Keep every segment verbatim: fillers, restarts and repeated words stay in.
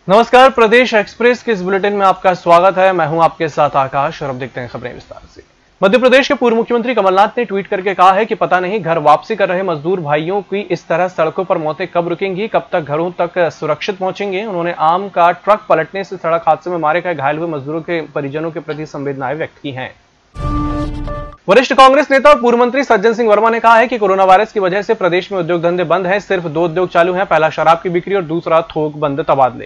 नमस्कार, प्रदेश एक्सप्रेस के इस बुलेटिन में आपका स्वागत है। मैं हूं आपके साथ आकाश और अब देखते हैं खबरें विस्तार से। मध्य प्रदेश के पूर्व मुख्यमंत्री कमलनाथ ने ट्वीट करके कहा है कि पता नहीं घर वापसी कर रहे मजदूर भाइयों की इस तरह सड़कों पर मौतें कब रुकेंगी, कब तक घरों तक सुरक्षित पहुंचेंगे। उन्होंने आम का ट्रक पलटने से सड़क हादसे में मारे गए घायल हुए मजदूरों के परिजनों के प्रति संवेदनाएं व्यक्त की हैं। वरिष्ठ कांग्रेस नेता और पूर्व मंत्री सज्जन सिंह वर्मा ने कहा है कि कोरोना वायरस की वजह से प्रदेश में उद्योग धंधे बंद हैं। सिर्फ दो उद्योग चालू हैं, पहला शराब की बिक्री और दूसरा थोक बंद तबादले।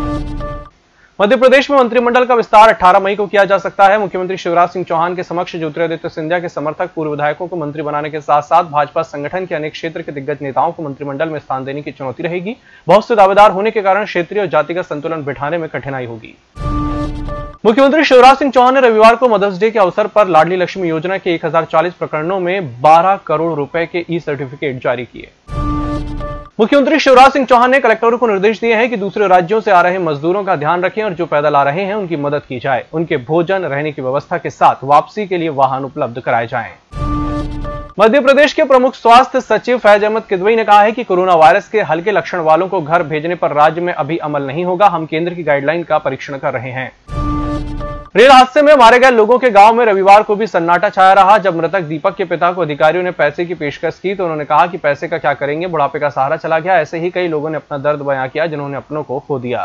मध्य प्रदेश में मंत्रिमंडल का विस्तार अठारह मई को किया जा सकता है। मुख्यमंत्री शिवराज सिंह चौहान के समक्ष ज्योतिरादित्य सिंधिया के समर्थक पूर्व विधायकों को मंत्री बनाने के साथ साथ भाजपा संगठन के अनेक क्षेत्र के दिग्गज नेताओं को मंत्रिमंडल में स्थान देने की चुनौती रहेगी। बहुत से दावेदार होने के कारण क्षेत्रीय और जातिगत संतुलन बिठाने में कठिनाई होगी। मुख्यमंत्री शिवराज सिंह चौहान ने रविवार को मदर्स डे के अवसर पर लाडली लक्ष्मी योजना के एक हजार चालीस प्रकरणों में बारह करोड़ रुपए के ई सर्टिफिकेट जारी किए। मुख्यमंत्री शिवराज सिंह चौहान ने कलेक्टरों को निर्देश दिए हैं कि दूसरे राज्यों से आ रहे मजदूरों का ध्यान रखें और जो पैदल आ रहे हैं उनकी मदद की जाए। उनके भोजन, रहने की व्यवस्था के साथ वापसी के लिए वाहन उपलब्ध कराए जाएं। मध्य प्रदेश के प्रमुख स्वास्थ्य सचिव फैज अहमद किदवई ने कहा है कि कोरोना वायरस के हल्के लक्षण वालों को घर भेजने पर राज्य में अभी अमल नहीं होगा। हम केंद्र की गाइडलाइन का परीक्षण कर रहे हैं। रेल हादसे में मारे गए लोगों के गांव में रविवार को भी सन्नाटा छाया रहा। जब मृतक दीपक के पिता को अधिकारियों ने पैसे की पेशकश की तो उन्होंने कहा कि पैसे का क्या करेंगे, बुढ़ापे का सहारा चला गया। ऐसे ही कई लोगों ने अपना दर्द बयां किया जिन्होंने अपनों को खो दिया।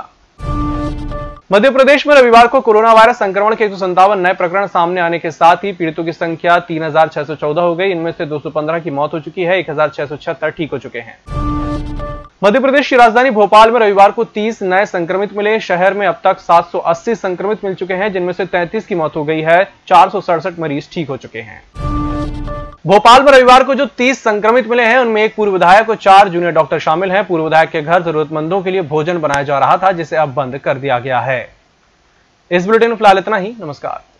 मध्य प्रदेश में रविवार को कोरोना वायरस संक्रमण के एक सौ संतावन नए प्रकरण सामने आने के साथ ही पीड़ितों की संख्या तीन हजार छह सौ चौदह हो गई। इनमें से दो सौ पंद्रह की मौत हो चुकी है, एक हजार छह सौ छिहत्तर ठीक हो चुके हैं। मध्य प्रदेश की राजधानी भोपाल में रविवार को तीस नए संक्रमित मिले। शहर में अब तक सात सौ अस्सी संक्रमित मिल चुके हैं, जिनमें से तैंतीस की मौत हो गई है। चार सौ सड़सठ मरीज ठीक हो चुके हैं। भोपाल में रविवार को जो तीस संक्रमित मिले हैं उनमें एक पूर्व विधायक और चार जूनियर डॉक्टर शामिल हैं। पूर्व विधायक के घर जरूरतमंदों के लिए भोजन बनाया जा रहा था, जिसे अब बंद कर दिया गया है। इस बुलेटिन में फिलहाल इतना ही। नमस्कार।